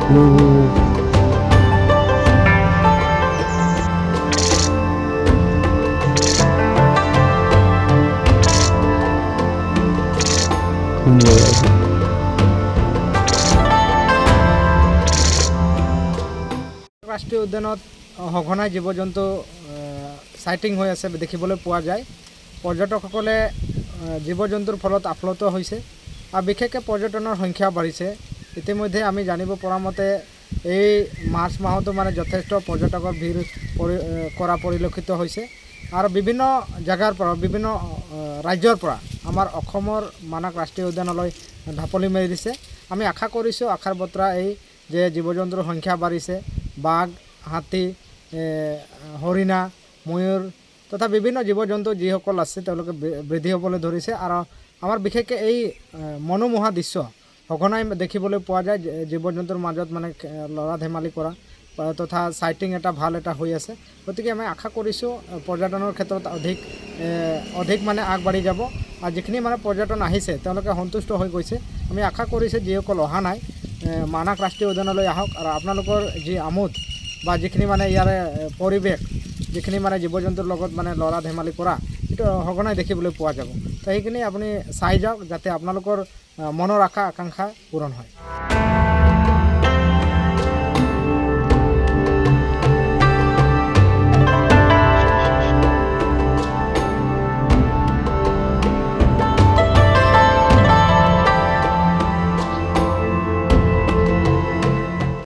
राष्ट्रीय उद्यानत सघनाई जीव जंतु साइटिंग हो आसे देखिबले पोৱা যায় पर्यटकসকলে जीव जंतुर फलत आप्लुत होइसे और विशेषके पर्यटনৰ संख्या बाढ़िছে इतिमध्ये आमी जानिब পৰা मते এই मार्च माहतो माने যথেষ্ট पर्यटকৰ ভিৰ কৰা পৰিলক্ষিত হৈছে और विभिन्न जगार पर विभिन्न राज्यर पर आमार अखमर मानक राष्ट्रीय उद्यानলৈ ढापली मारि दिছে आमी आशा करिছো आशार बतरा এই যে জীৱ জন্তুৰ সংখ্যা বাঢ়িছে बाघ हाथी हरिणा मयूर तथा विभिन्न जीव जंतु जिसकल आछे तेलोके बृद्धि हबले धरिছে और आमार विशेषके এই मनोमोहा दृश्य सघनाई देखिबले पोৱা যায় जीव जंतुर মাজত মানে लड़ा धेमाली करा तथा साइटिंग एटा भाल एटा হৈ আছে গতিকে আমি आशा करिছো पर्यटনৰ ক্ষেত্ৰত অধিক মানে আগবাঢ়ি যাব और जिखिनि মানে पर्यटन আহিছে তেওঁলোকে সন্তুষ্ট হৈ গৈছে আমি आशा करिছো যিসকল অহা নাই मानक राष्ट्रीय उद्यानলৈ আহক और আপোনালোকৰ যি আমোদ বা যিখিনি মানে ইয়াৰে পৰিৱেশ যিখিনি মানে জীৱ জন্তুৰ লগত মানে লৰা ধেমালি কৰা এটা সঘনাই দেখিবলৈ পোৱা যাব তো সেইখিনি আপুনি চাই যাওক যাতে আপোনালোকৰ মনৰ আশা আকাংক্ষা পূৰণ হয়।